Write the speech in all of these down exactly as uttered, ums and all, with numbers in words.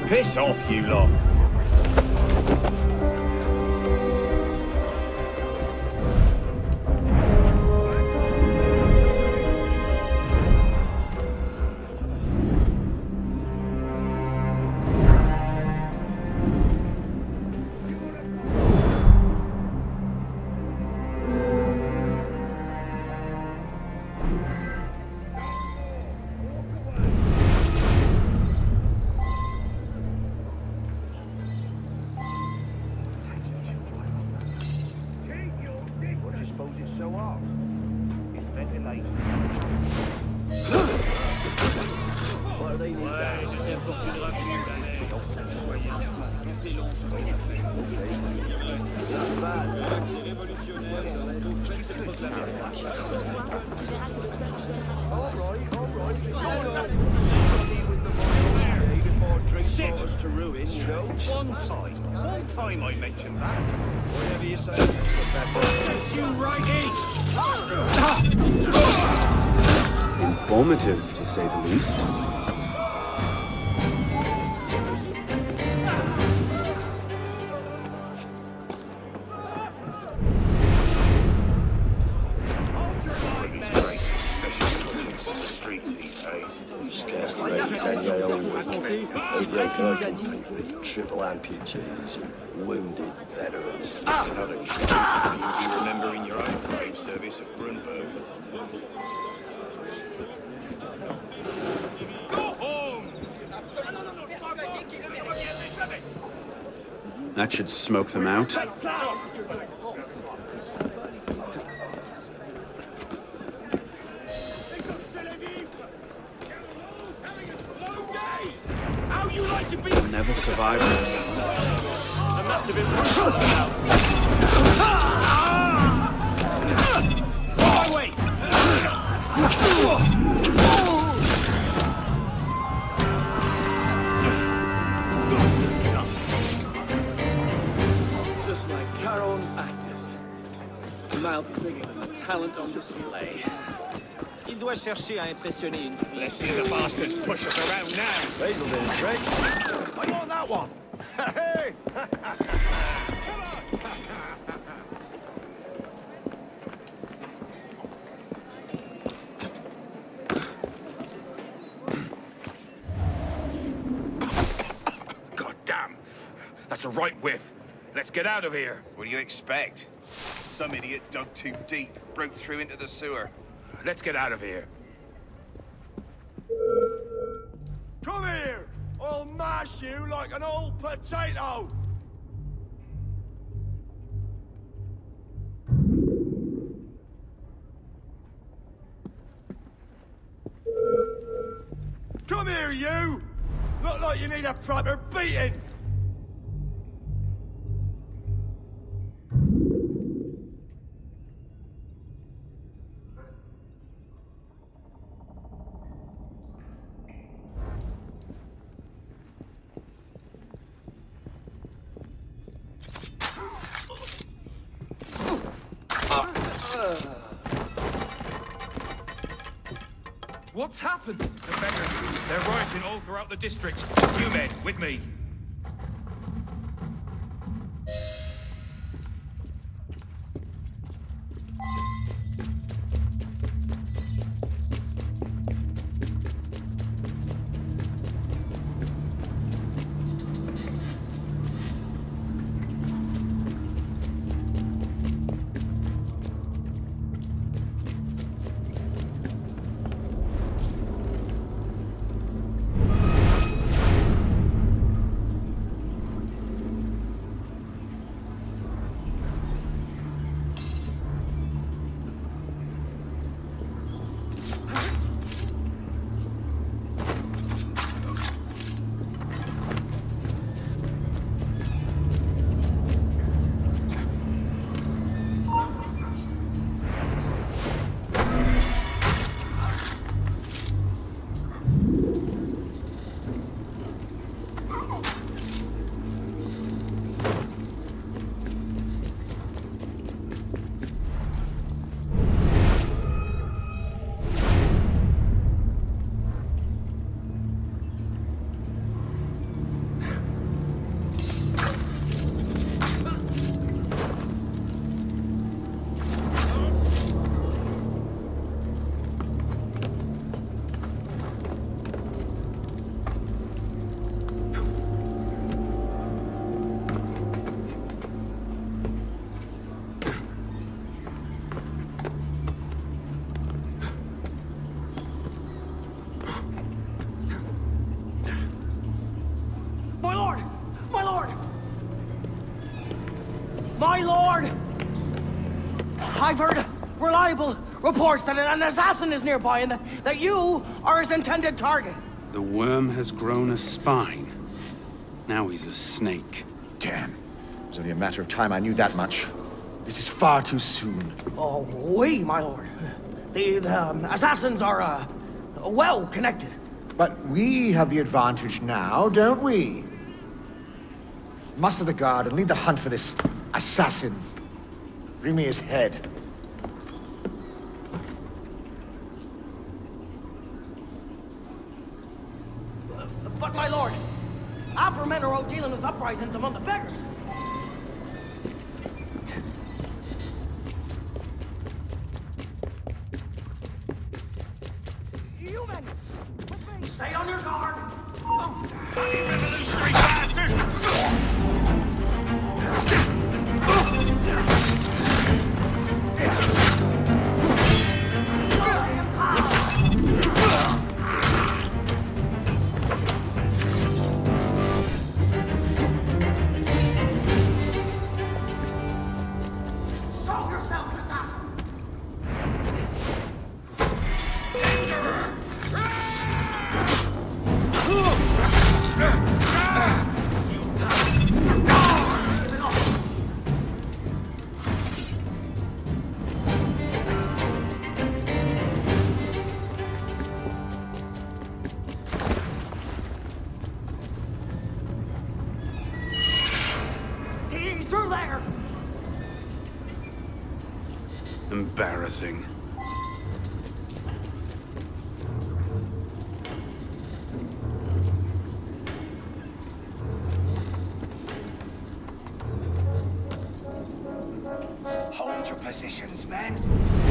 Piss off, you lot. Informative, to say the least. Triple amputees, wounded veterans. That's another trick. You'll be remembering your own brave service at Grunberg. Go home! That should smoke them out. Never survived it. My way! Just like Charon's actors. The mouth bigger than the talent on display. Il doit chercher à impressionner une fille. Let's see the bastards push us around now. Basil did a trick. I want that one. Hey! God damn. That's a right whiff. Let's get out of here. What do you expect? Some idiot dug too deep, broke through into the sewer. Let's get out of here. Come here! I'll mash you like an old potato! Come here, you! Look like you need a proper beating! What's happened? The beggars. They're rioting all throughout the district. You men, with me. My lord! I've heard reliable reports that an assassin is nearby and that, that you are his intended target. The worm has grown a spine. Now he's a snake. Damn. It was only a matter of time I knew that much. This is far too soon. Oh, oui, my lord. The, the um, assassins are, uh, well connected. But we have the advantage now, don't we? Muster the guard and lead the hunt for this assassin. Bring me his head. But, my lord, after men are out dealing with uprisings among the beggars. You men, with me, stay on your guard. Oh. Bloody revolutionary bastard! Embarrassing. Hold your positions, men.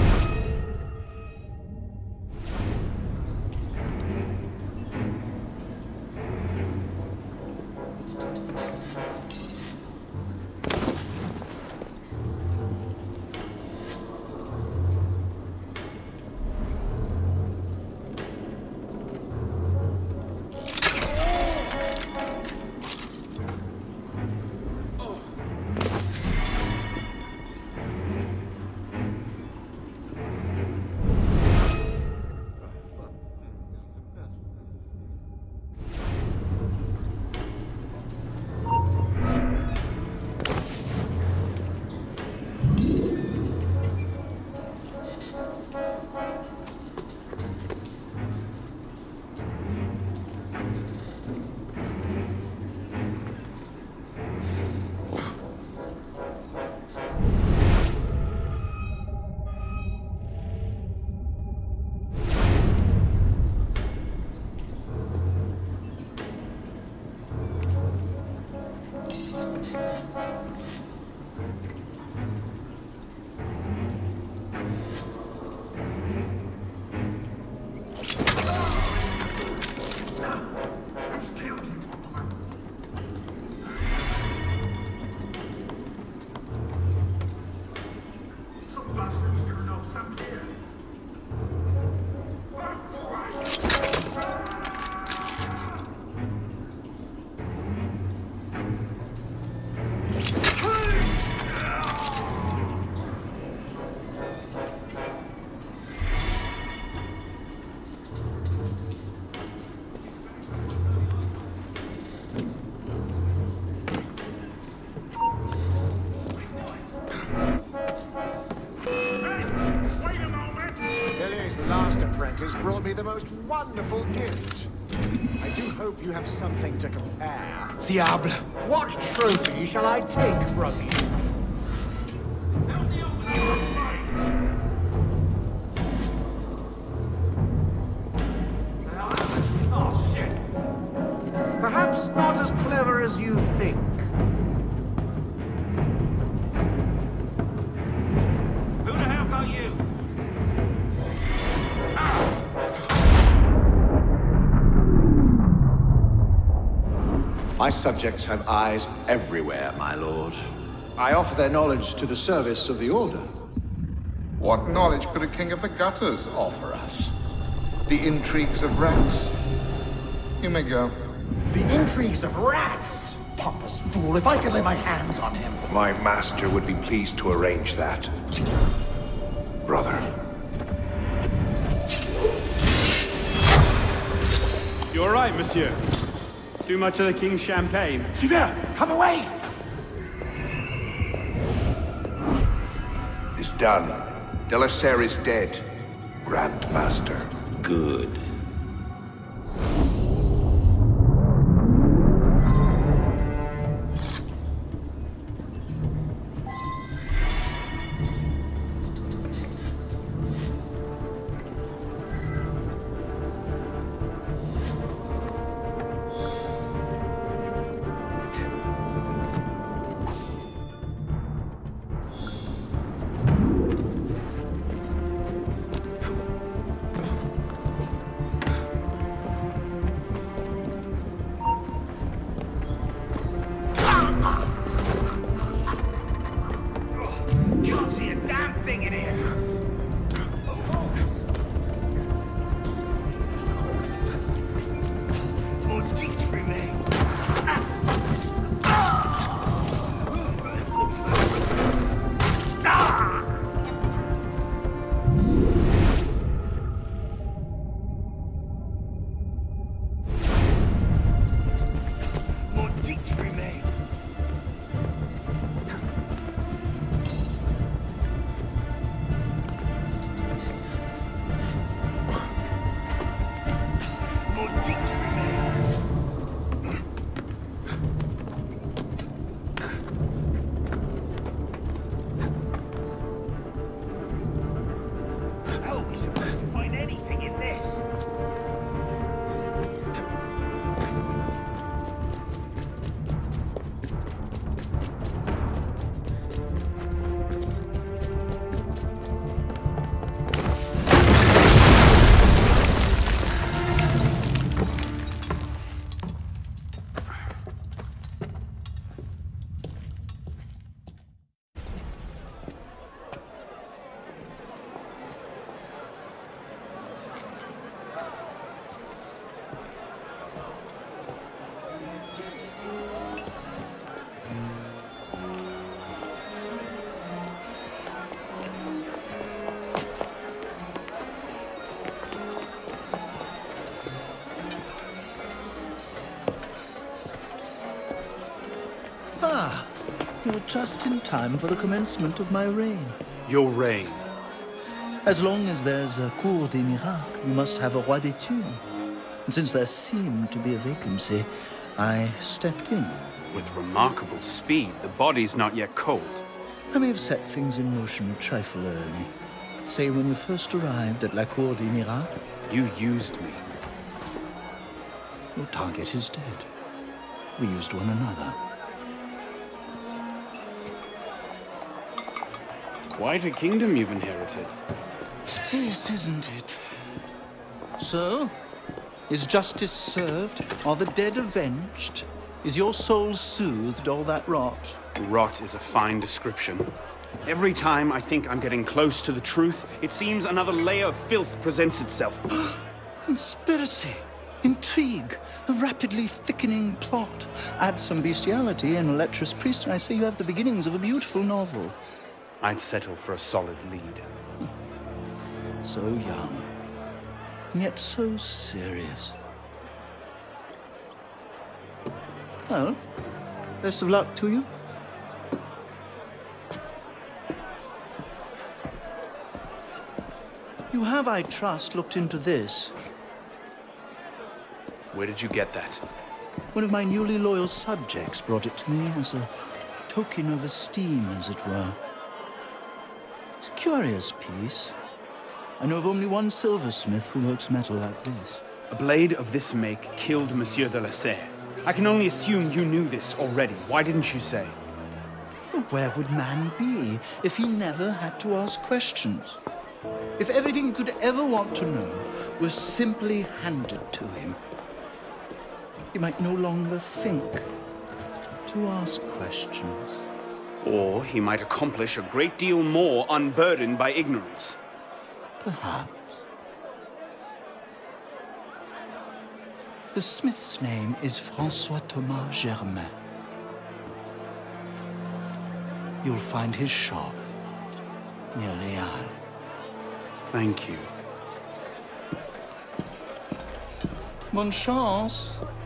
Has brought me the most wonderful gift. I do hope you have something to compare. Diable. What trophy shall I take from you? Oh, shit. Perhaps not as clever as you think. Who the hell got you? My subjects have eyes everywhere, my lord. I offer their knowledge to the service of the Order. What knowledge could a king of the gutters offer us? The intrigues of rats? You may go. The intrigues of rats? pompous fool. If I could lay my hands on him. My master would be pleased to arrange that. Brother. You all right, monsieur? Too much of the king's champagne? Sylvain, come away! It's done. De la Serre is dead. Grand Master. Good. Can't see a damn thing in here. More deeds remain. More deeds remain. More deeds remain. How are we supposed to find anything in this? Ah, you're just in time for the commencement of my reign. Your reign. As long as there's a Cour des Miracles, we must have a Roi des Tours. And since there seemed to be a vacancy, I stepped in. With remarkable speed, the body's not yet cold. I may have set things in motion a trifle early. Say, when we first arrived at La Cour des Miracles, You used me. your target is dead. We used one another. Quite a kingdom you've inherited. It is, isn't it? So, is justice served? Are the dead avenged? Is your soul soothed, all that rot? Rot is a fine description. Every time I think I'm getting close to the truth, it seems another layer of filth presents itself. Conspiracy, intrigue, a rapidly thickening plot. Add some bestiality and a lecherous priest, and I say you have the beginnings of a beautiful novel. I'd settle for a solid lead. So young, and yet so serious. Well, best of luck to you. You have, I trust, looked into this. Where did you get that? One of my newly loyal subjects brought it to me as a token of esteem, as it were. It's a curious piece. I know of only one silversmith who works metal like this. A blade of this make killed Monsieur de la Serre. I can only assume you knew this already. Why didn't you say? Well, where would man be if he never had to ask questions? If everything he could ever want to know was simply handed to him, he might no longer think to ask questions. Or he might accomplish a great deal more unburdened by ignorance. Perhaps. The smith's name is Francois Thomas Germain. you'll find his shop near Leal. Thank you. Bonne chance.